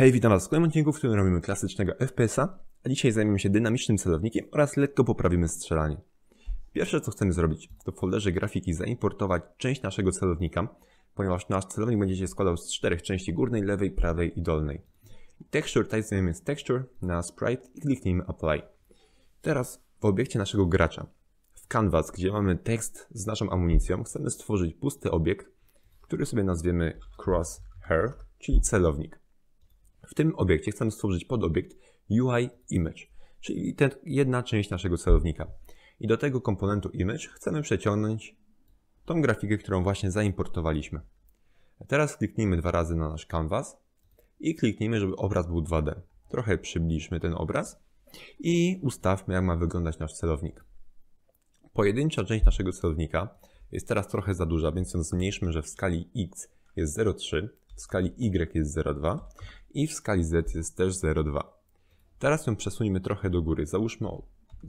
Hej, witam Was w kolejnym odcinku, w którym robimy klasycznego FPS-a, a dzisiaj zajmiemy się dynamicznym celownikiem oraz lekko poprawimy strzelanie. Pierwsze co chcemy zrobić, to w folderze grafiki zaimportować część naszego celownika, ponieważ nasz celownik będzie się składał z 4 części: górnej, lewej, prawej i dolnej. Texture type zajmiemy z Texture na Sprite i kliknijmy Apply. Teraz w obiekcie naszego gracza, w Canvas, gdzie mamy tekst z naszą amunicją, chcemy stworzyć pusty obiekt, który sobie nazwiemy Crosshair, czyli celownik. W tym obiekcie chcemy stworzyć podobiekt UI Image, czyli jedna część naszego celownika. I do tego komponentu Image chcemy przeciągnąć tą grafikę, którą właśnie zaimportowaliśmy. Teraz kliknijmy 2 razy na nasz Canvas i kliknijmy, żeby obraz był 2D. Trochę przybliżmy ten obraz i ustawmy, jak ma wyglądać nasz celownik. Pojedyncza część naszego celownika jest teraz trochę za duża, więc ją zmniejszmy, że w skali X jest 0,3, w skali Y jest 0,2 i w skali Z jest też 0,2. Teraz ją przesuńmy trochę do góry. Załóżmy o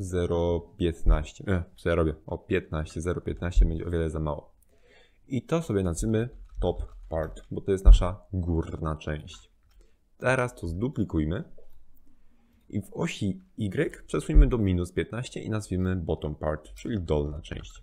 0,15. Co ja robię? O 15, 0,15 będzie o wiele za mało. I to sobie nazwijmy top part, bo to jest nasza górna część. Teraz to zduplikujmy i w osi Y przesuńmy do -15 i nazwijmy bottom part, czyli dolna część.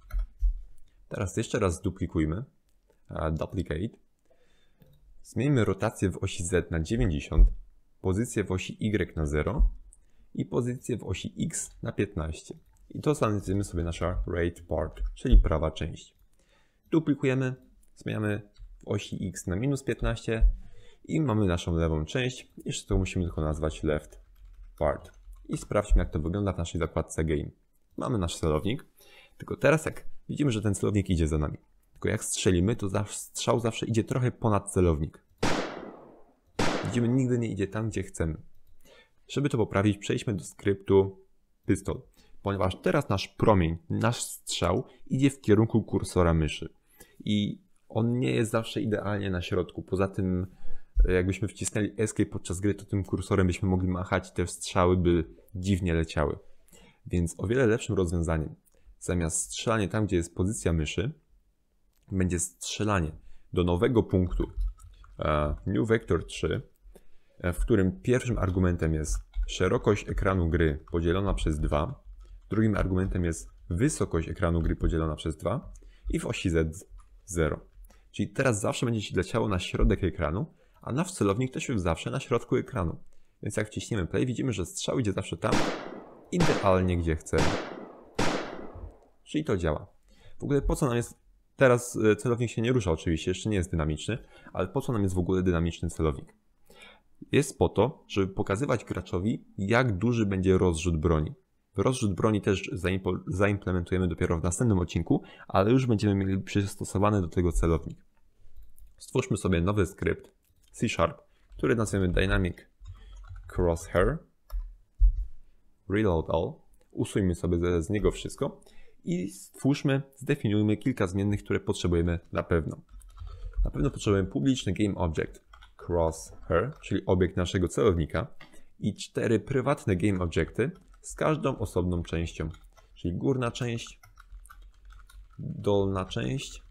Teraz jeszcze raz zduplikujmy, duplicate. Zmieńmy rotację w osi Z na 90, pozycję w osi Y na 0 i pozycję w osi X na 15. I to nazwiemy sobie nasza right part, czyli prawa część. Duplikujemy, zmieniamy w osi X na -15 i mamy naszą lewą część. Jeszcze to musimy tylko nazwać left part. I sprawdźmy, jak to wygląda w naszej zakładce Game. Mamy nasz celownik, tylko teraz jak widzimy, że ten celownik idzie za nami. Tylko jak strzelimy, to strzał zawsze idzie trochę ponad celownik. Widzimy, nigdy nie idzie tam, gdzie chcemy. Żeby to poprawić, przejdźmy do skryptu pistol, ponieważ teraz nasz promień, nasz strzał idzie w kierunku kursora myszy. I on nie jest zawsze idealnie na środku. Poza tym, jakbyśmy wcisnęli escape podczas gry, to tym kursorem byśmy mogli machać i te strzały by dziwnie leciały. Więc o wiele lepszym rozwiązaniem, zamiast strzelania tam, gdzie jest pozycja myszy, będzie strzelanie do nowego punktu New Vector 3, w którym pierwszym argumentem jest szerokość ekranu gry podzielona przez 2, drugim argumentem jest wysokość ekranu gry podzielona przez 2 i w osi Z 0. Czyli teraz zawsze będzie się leciało na środek ekranu, a nasz celownik też jest zawsze na środku ekranu. Więc jak wciśniemy play, widzimy, że strzał idzie zawsze tam, idealnie gdzie chcemy. Czyli to działa. W ogóle po co nam jest... Teraz celownik się nie rusza oczywiście, jeszcze nie jest dynamiczny, ale po co nam jest w ogóle dynamiczny celownik? Jest po to, żeby pokazywać graczowi, jak duży będzie rozrzut broni. Rozrzut broni też zaimplementujemy dopiero w następnym odcinku, ale już będziemy mieli przystosowany do tego celownik. Stwórzmy sobie nowy skrypt C#, który nazwiemy Dynamic Crosshair. Reload all. Usuńmy sobie z niego wszystko. I zdefiniujmy kilka zmiennych, które potrzebujemy na pewno. Na pewno potrzebujemy publiczny GameObject Crosshair, czyli obiekt naszego celownika, i 4 prywatne GameObjecty z każdą osobną częścią, czyli górna część, dolna część,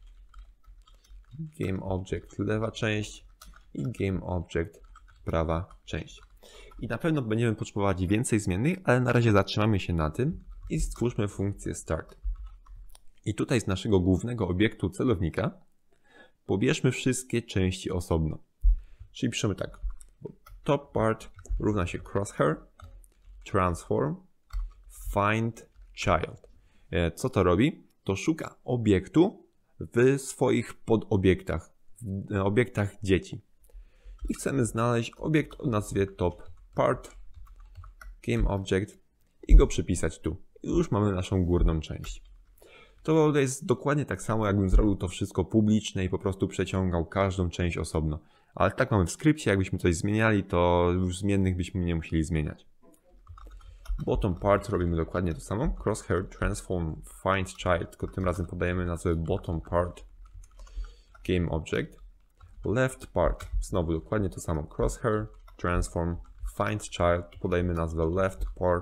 GameObject lewa część i GameObject prawa część. I na pewno będziemy potrzebować więcej zmiennych, ale na razie zatrzymamy się na tym i stwórzmy funkcję start. I tutaj z naszego głównego obiektu celownika pobierzmy wszystkie części osobno. Czyli piszemy tak: top part równa się crosshair, transform, find child. Co to robi? To szuka obiektu w swoich podobiektach, w obiektach dzieci. I chcemy znaleźć obiekt o nazwie top part, GameObject i go przypisać tu. I już mamy naszą górną część. To jest dokładnie tak samo, jakbym zrobił to wszystko publiczne i po prostu przeciągał każdą część osobno. Ale tak mamy w skrypcie, jakbyśmy coś zmieniali, to już zmiennych byśmy nie musieli zmieniać. Bottom part robimy dokładnie to samo. Crosshair, transform, find child, tylko tym razem podajemy nazwę bottom part, GameObject. Left part, znowu dokładnie to samo. Crosshair, transform, find child, podajemy nazwę left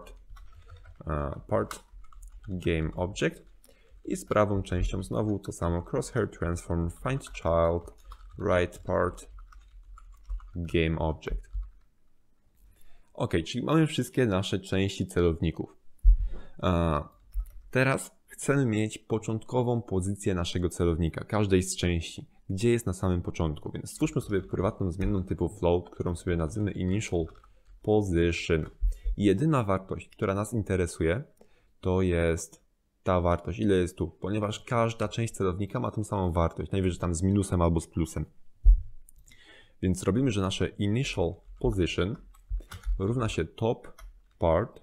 part, GameObject. I z prawą częścią znowu to samo: crosshair, transform, find child, right part, GameObject. Ok, czyli mamy wszystkie nasze części celowników. Teraz chcemy mieć początkową pozycję naszego celownika, każdej z części, gdzie jest na samym początku. Więc stwórzmy sobie prywatną zmienną typu float, którą sobie nazwiemy initial position. I jedyna wartość, która nas interesuje, to jest ta wartość, ile jest tu, ponieważ każda część celownika ma tą samą wartość, najwyżej tam z minusem albo z plusem. Więc robimy, że nasze initial position równa się top part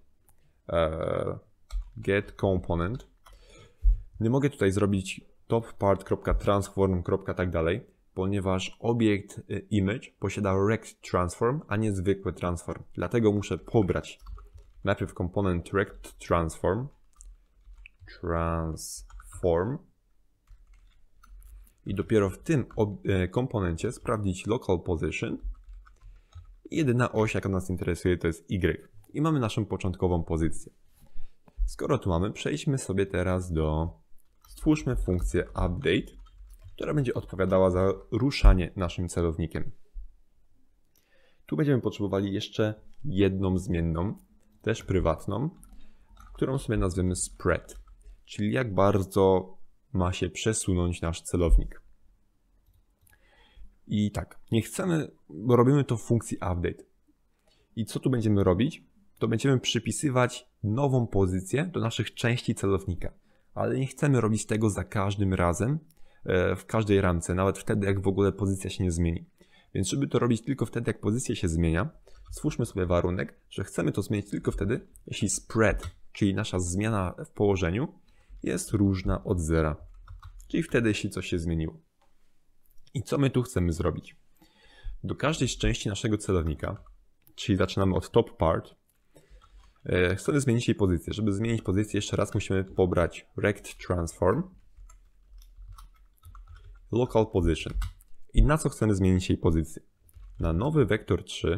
get component. Nie mogę tutaj zrobić top part.transform. tak dalej, ponieważ obiekt image posiada rect transform, a nie zwykły transform. Dlatego muszę pobrać najpierw komponent rect transform i dopiero w tym komponencie sprawdzić local position. Jedyna oś, jaka nas interesuje, to jest Y. I mamy naszą początkową pozycję. Skoro tu mamy, przejdźmy sobie teraz stwórzmy funkcję update, która będzie odpowiadała za ruszanie naszym celownikiem. Tu będziemy potrzebowali jeszcze jedną zmienną, też prywatną, którą sobie nazwiemy spread, czyli jak bardzo ma się przesunąć nasz celownik. I tak, nie chcemy, bo robimy to w funkcji update. I co tu będziemy robić? To będziemy przypisywać nową pozycję do naszych części celownika. Ale nie chcemy robić tego za każdym razem, w każdej ramce, nawet wtedy, jak w ogóle pozycja się nie zmieni. Więc żeby to robić tylko wtedy, jak pozycja się zmienia, stwórzmy sobie warunek, że chcemy to zmienić tylko wtedy, jeśli spread, czyli nasza zmiana w położeniu, jest różna od zera. Czyli wtedy, jeśli coś się zmieniło. I co my tu chcemy zrobić? Do każdej z części naszego celownika, czyli zaczynamy od top part, chcemy zmienić jej pozycję. Żeby zmienić pozycję, jeszcze raz musimy pobrać rect transform, local position. I na co chcemy zmienić jej pozycję? Na nowy wektor 3,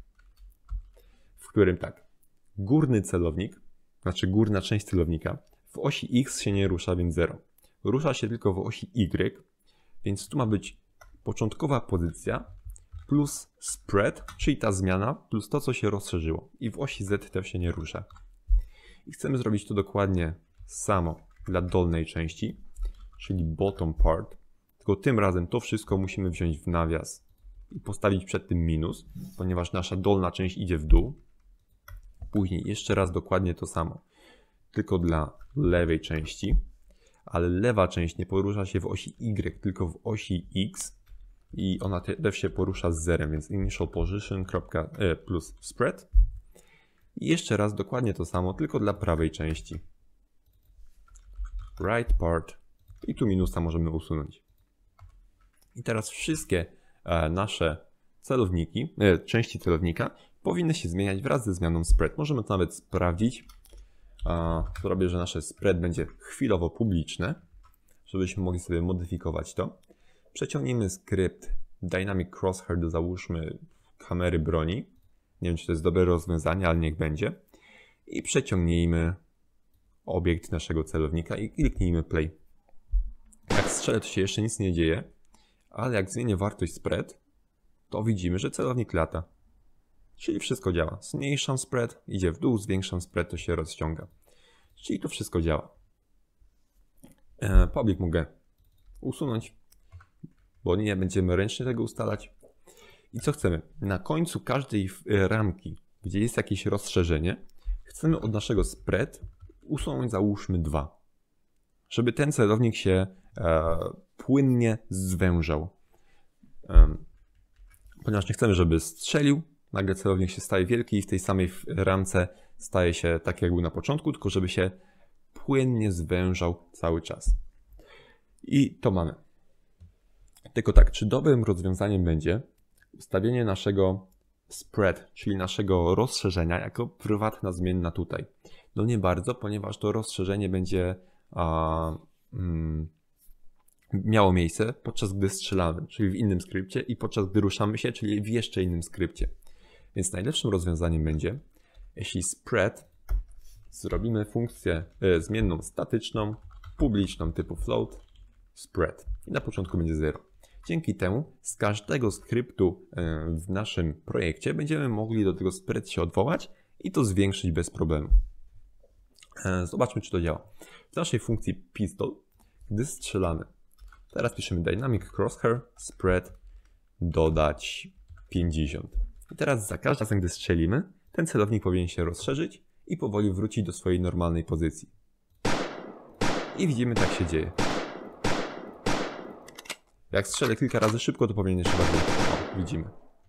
w którym tak, górny celownik, znaczy górna część celownika, w osi X się nie rusza, więc 0. Rusza się tylko w osi Y, więc tu ma być początkowa pozycja plus spread, czyli ta zmiana, plus to, co się rozszerzyło. I w osi Z też się nie rusza. I chcemy zrobić to dokładnie samo dla dolnej części, czyli bottom part. Tylko tym razem to wszystko musimy wziąć w nawias i postawić przed tym minus, ponieważ nasza dolna część idzie w dół. Później jeszcze raz dokładnie to samo, tylko dla lewej części, ale lewa część nie porusza się w osi Y, tylko w osi X i ona też się porusza z zerem, więc initial position plus spread. I jeszcze raz dokładnie to samo, tylko dla prawej części. Right part i tu minusa możemy usunąć. I teraz wszystkie nasze celowniki, części celownika powinny się zmieniać wraz ze zmianą spread. Możemy to nawet sprawdzić. Zrobię, że nasze spread będzie chwilowo publiczne, żebyśmy mogli sobie modyfikować to. Przeciągnijmy skrypt Dynamic Crosshair do, załóżmy, kamery broni. Nie wiem, czy to jest dobre rozwiązanie, ale niech będzie. I przeciągnijmy obiekt naszego celownika i kliknijmy play. Jak strzelę, to się jeszcze nic nie dzieje, ale jak zmienię wartość spread, to widzimy, że celownik lata. Czyli wszystko działa. Zmniejszam spread, idzie w dół, zwiększam spread, to się rozciąga. Czyli to wszystko działa. Public mogę usunąć, bo nie będziemy ręcznie tego ustalać. I co chcemy? Na końcu każdej ramki, gdzie jest jakieś rozszerzenie, chcemy od naszego spread usunąć, załóżmy 2. Żeby ten celownik się płynnie zwężał. Ponieważ nie chcemy, żeby strzelił, nagle celownik się staje wielki i w tej samej ramce staje się tak, jak był na początku, tylko żeby się płynnie zwężał cały czas. I to mamy. Tylko tak, czy dobrym rozwiązaniem będzie ustawienie naszego spread, czyli naszego rozszerzenia, jako prywatna zmienna tutaj? No nie bardzo, ponieważ to rozszerzenie będzie miało miejsce podczas gdy strzelamy, czyli w innym skrypcie, i podczas gdy ruszamy się, czyli w jeszcze innym skrypcie. Więc najlepszym rozwiązaniem będzie, jeśli spread zrobimy funkcję zmienną statyczną, publiczną typu float spread i na początku będzie 0. Dzięki temu z każdego skryptu w naszym projekcie będziemy mogli do tego spread się odwołać i to zwiększyć bez problemu. Zobaczmy, czy to działa. W naszej funkcji pistol, gdy strzelamy, teraz piszemy dynamic crosshair spread dodać 50. I teraz za każdym razem, gdy strzelimy, ten celownik powinien się rozszerzyć i powoli wrócić do swojej normalnej pozycji. I widzimy, tak się dzieje. Jak strzelę kilka razy szybko, to powinien jeszcze bardziej. O, widzimy.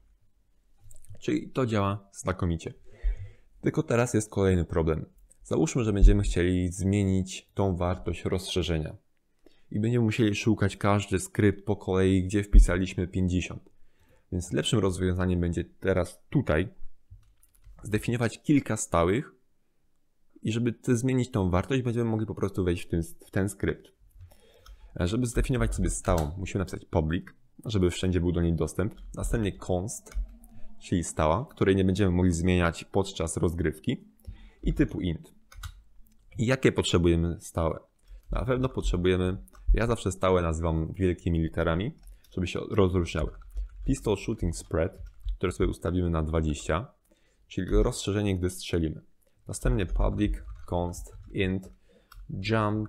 Czyli to działa znakomicie. Tylko teraz jest kolejny problem. Załóżmy, że będziemy chcieli zmienić tą wartość rozszerzenia. I będziemy musieli szukać każdy skrypt po kolei, gdzie wpisaliśmy 50. Więc lepszym rozwiązaniem będzie teraz tutaj zdefiniować kilka stałych i żeby zmienić tą wartość, będziemy mogli po prostu wejść w ten skrypt. Żeby zdefiniować sobie stałą, musimy napisać public, żeby wszędzie był do niej dostęp. Następnie const, czyli stała, której nie będziemy mogli zmieniać podczas rozgrywki. I typu int. I jakie potrzebujemy stałe? Na pewno potrzebujemy, ja zawsze stałe nazywam wielkimi literami, żeby się rozróżniały. Pistol shooting spread, które sobie ustawimy na 20, czyli rozszerzenie, gdy strzelimy. Następnie public const int jump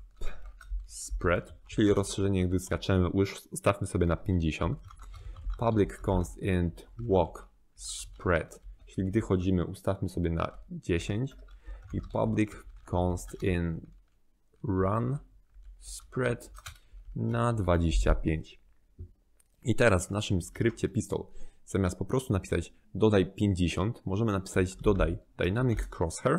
spread, czyli rozszerzenie, gdy skaczemy, ustawmy sobie na 50. Public const int walk spread, czyli gdy chodzimy, ustawmy sobie na 10. I public const int run spread na 25. I teraz w naszym skrypcie pistol, zamiast po prostu napisać dodaj 50, możemy napisać dodaj dynamic crosshair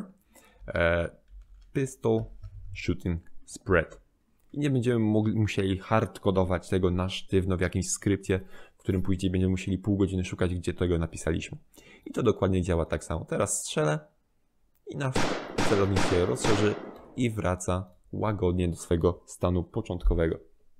pistol shooting spread. I nie będziemy musieli hardkodować tego na sztywno w jakimś skrypcie, w którym później będziemy musieli pół godziny szukać, gdzie tego napisaliśmy. I to dokładnie działa tak samo. Teraz strzelę i nasz celownik się rozszerzy i wraca łagodnie do swojego stanu początkowego.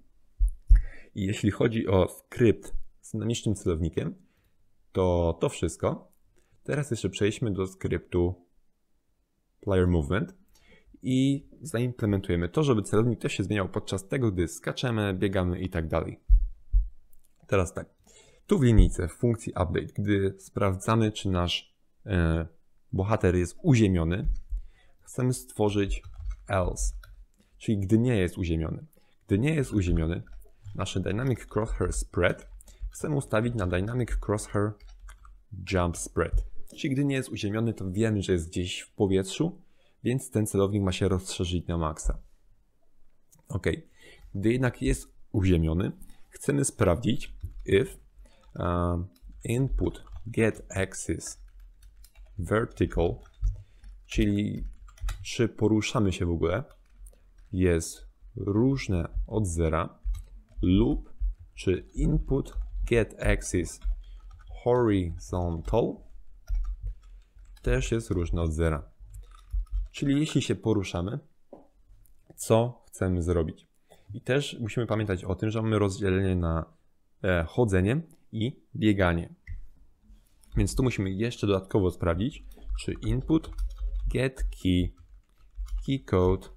I jeśli chodzi o skrypt z dynamicznym celownikiem, to wszystko. Teraz jeszcze przejdźmy do skryptu player movement i zaimplementujemy to, żeby celownik też się zmieniał podczas tego, gdy skaczemy, biegamy i tak dalej. Teraz tak, tu w linijce w funkcji update, gdy sprawdzamy, czy nasz bohater jest uziemiony, chcemy stworzyć else, czyli gdy nie jest uziemiony. Gdy nie jest uziemiony, nasze dynamic crosshair spread chcemy ustawić na dynamic crosshair jump spread. Czyli gdy nie jest uziemiony, to wiemy, że jest gdzieś w powietrzu, więc ten celownik ma się rozszerzyć na maksa. Ok. Gdy jednak jest uziemiony, chcemy sprawdzić if input get axis vertical, czyli czy poruszamy się w ogóle, jest różne od zera, lub czy input get axis horizontal też jest różne od zera. Czyli jeśli się poruszamy, co chcemy zrobić? I też musimy pamiętać o tym, że mamy rozdzielenie na chodzenie i bieganie. Więc tu musimy jeszcze dodatkowo sprawdzić, czy input get key code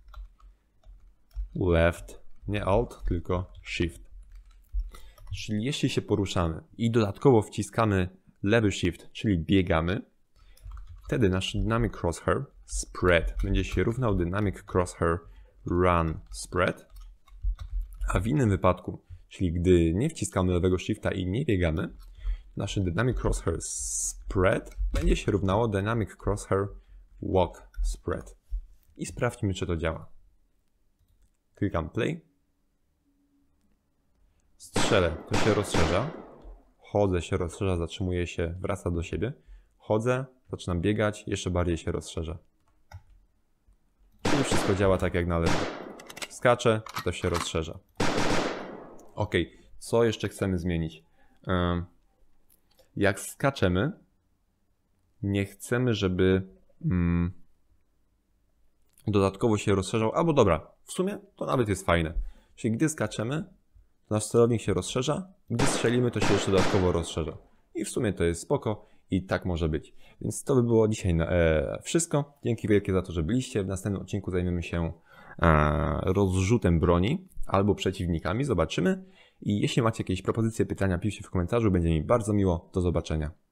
left, nie alt, tylko shift. Czyli jeśli się poruszamy i dodatkowo wciskamy lewy shift, czyli biegamy, wtedy nasz dynamic crosshair spread będzie się równał dynamic crosshair run spread, a w innym wypadku, czyli gdy nie wciskamy lewego shifta i nie biegamy, nasz dynamic crosshair spread będzie się równało dynamic crosshair walk spread. I sprawdźmy, czy to działa. Klikam play. Strzelę, to się rozszerza. Chodzę, się rozszerza, zatrzymuje się, wraca do siebie. Chodzę, zaczynam biegać, jeszcze bardziej się rozszerza. Czyli wszystko działa tak jak należy. Skaczę, to się rozszerza. Ok, co jeszcze chcemy zmienić? Jak skaczemy, nie chcemy, żeby dodatkowo się rozszerzał, albo dobra, w sumie to nawet jest fajne. Czyli gdy skaczemy, nasz celownik się rozszerza, gdy strzelimy, to się jeszcze dodatkowo rozszerza. I w sumie to jest spoko i tak może być. Więc to by było dzisiaj wszystko. Dzięki wielkie za to, że byliście. W następnym odcinku zajmiemy się rozrzutem broni albo przeciwnikami. Zobaczymy. I jeśli macie jakieś propozycje, pytania, piszcie w komentarzu, będzie mi bardzo miło. Do zobaczenia.